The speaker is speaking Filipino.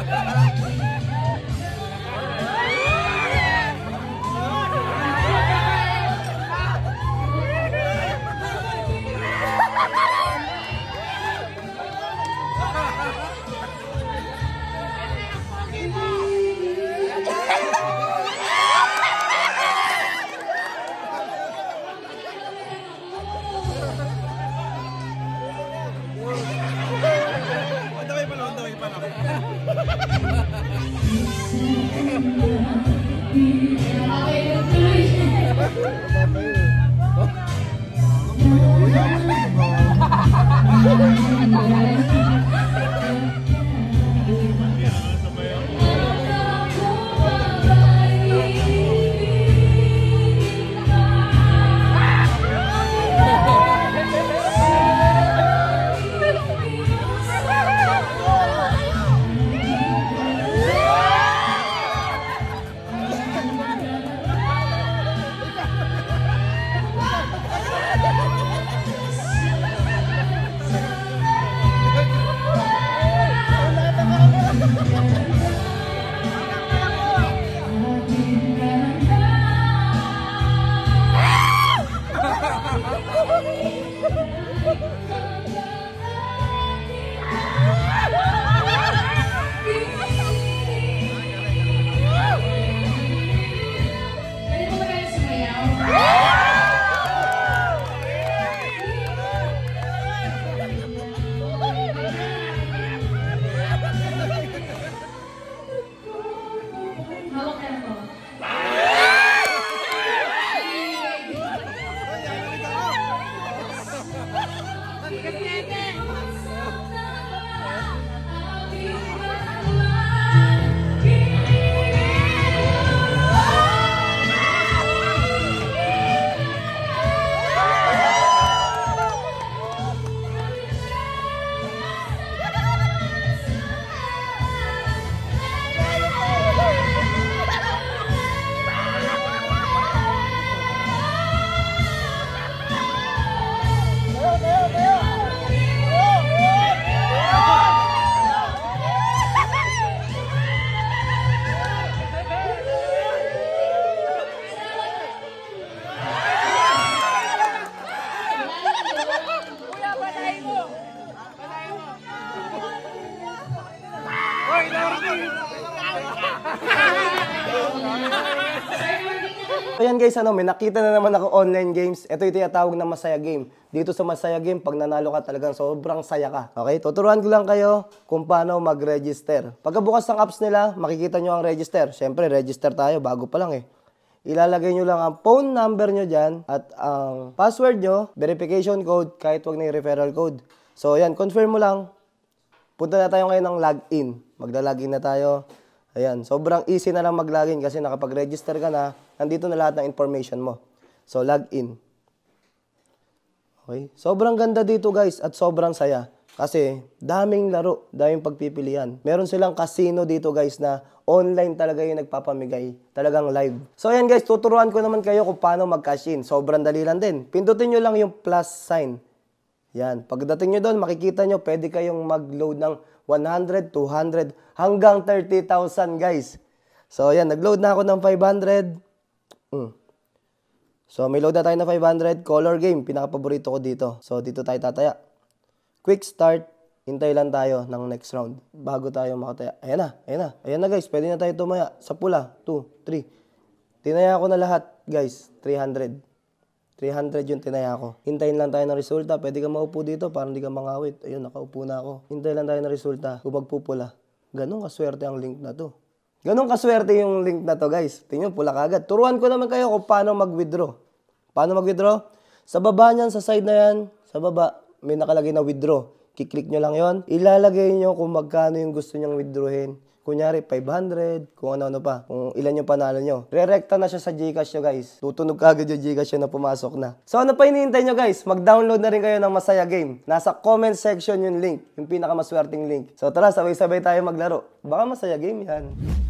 Ayan guys, may nakita na naman ako online games. Ito yung tinatawag na Masaya Game. Dito sa Masaya Game, pag nanalo ka talagang sobrang saya ka. Okay, tuturuan ko lang kayo kung paano mag-register. Pagkabukas ng apps nila, makikita nyo ang register. Siyempre, register tayo, bago pa lang eh. Ilalagay nyo lang ang phone number nyo dyan at ang password nyo, verification code, kahit wag na yung referral code. So ayan, confirm mo lang. Punta na tayo ngayon ng login. Magla-login na tayo. Ayan, sobrang easy na lang mag-login kasi nakapag-register ka na, nandito na lahat ng information mo. So, login. Okay? Sobrang ganda dito guys at sobrang saya. Kasi, daming laro, daming pagpipilian. Meron silang casino dito guys na online talaga yung nagpapamigay. Talagang live. So, ayan guys, tuturuan ko naman kayo kung paano mag-cash in. Sobrang dali lang din. Pindutin nyo lang yung plus sign. Yan. Pagdating nyo doon, makikita nyo, pwede kayong mag-load ng 100, 200, hanggang 30,000 guys. So, ayan. Nag-load na ako ng 500. So, may load na tayo na 500. Color game. Pinaka-paborito ko dito. So, dito tayo tataya. Quick start. Hintay lang tayo ng next round. Bago tayo makataya. Ayan na. Ayan na. Ayan na guys. Pwede na tayo tumaya. Sa pula. 2, 3. Tinaya ko na lahat guys. 300. 300 yung tinaya ko. Hintayin lang tayo ng resulta. Pwede ka maupo dito para hindi ka mangawit. Ayun, nakaupo na ako. Hintayin lang tayo ng resulta. Kung magpupula. Ganun kaswerte ang link na to. Ganun kaswerte yung link na to, guys. Tingnan, pula kagad. Turuan ko naman kayo kung paano mag-withdraw. Paano mag-withdraw? Sa baba niyan, sa side na yan, sa baba, may nakalagay na withdraw. Kiklik nyo lang yon. Ilalagay nyo kung magkano yung gusto nyong withdrawin. Kunyari, 500, kung ano-ano pa. Kung ilan yung panalo nyo. Re-recta na siya sa Gcash nyo, guys. Tutunog kagad yung Gcash nyo na pumasok na. So, ano pa hinihintay nyo, guys? Mag-download na rin kayo ng Masaya Game. Nasa comment section yung link. Yung pinakamaswerteng link. So, tara, sabay-sabay tayo maglaro. Baka Masaya Game yan.